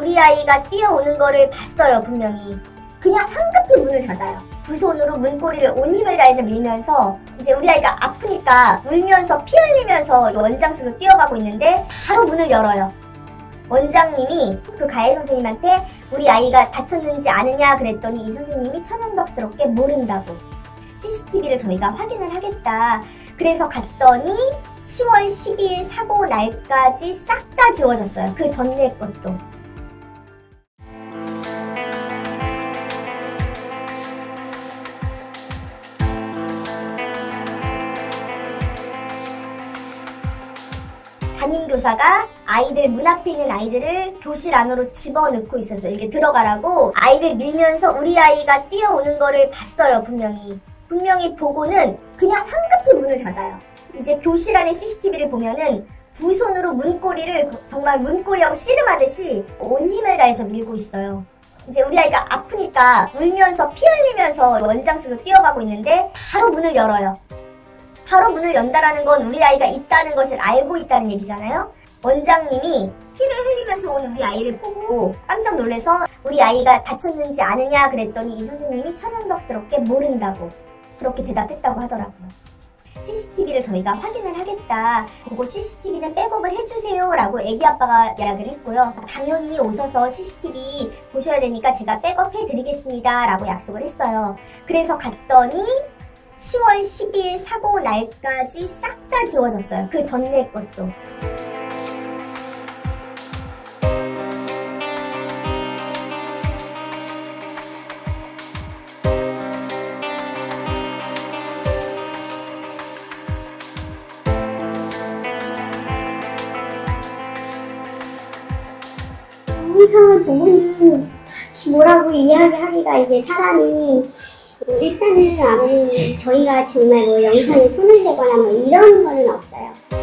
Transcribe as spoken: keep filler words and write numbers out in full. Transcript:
우리 아이가 뛰어오는 거를 봤어요. 분명히. 그냥 황급히 문을 닫아요. 두 손으로 문고리를 온 힘을 다해서 밀면서 이제 우리 아이가 아프니까 울면서 피 흘리면서 원장실로 뛰어가고 있는데 바로 문을 열어요. 원장님이 그 가해 선생님한테 우리 아이가 다쳤는지 아느냐 그랬더니 이 선생님이 천연덕스럽게 모른다고. 씨씨티비를 저희가 확인을 하겠다. 그래서 갔더니 시월 십이일 사고 날까지 싹 다 지워졌어요. 그 전에 것도. 담임교사가 아이들 문 앞에 있는 아이들을 교실 안으로 집어넣고 있었어요. 이게 들어가라고 아이들 밀면서 우리 아이가 뛰어오는 거를 봤어요. 분명히. 분명히 보고는 그냥 황급히 문을 닫아요. 이제 교실 안에 씨씨티비를 보면은 두 손으로 문고리를 정말 문고리하고 씨름하듯이 온 힘을 다해서 밀고 있어요. 이제 우리 아이가 아프니까 울면서 피 흘리면서 원장실로 뛰어가고 있는데 바로 문을 열어요. 바로 문을 연다라는 건 우리 아이가 있다는 것을 알고 있다는 얘기잖아요. 원장님이 피를 흘리면서 오는 우리 아이를 보고 깜짝 놀라서 우리 아이가 다쳤는지 아느냐 그랬더니 이 선생님이 천연덕스럽게 모른다고 그렇게 대답했다고 하더라고요. 씨씨티비를 저희가 확인을 하겠다. 그리고 씨씨티비는 백업을 해주세요 라고 애기 아빠가 이야기를 했고요. 당연히 오셔서 씨씨티비 보셔야 되니까 제가 백업해 드리겠습니다 라고 약속을 했어요. 그래서 갔더니 시월 십이일 사고 날까지 싹 다 지워졌어요. 그 전에 것도. 영상을 보고는 딱히 뭐라고 이야기하기가 이제 사람이 일단은 아무 저희가 정말 뭐 영상에 손을 대거나 뭐 이런 거는 없어요.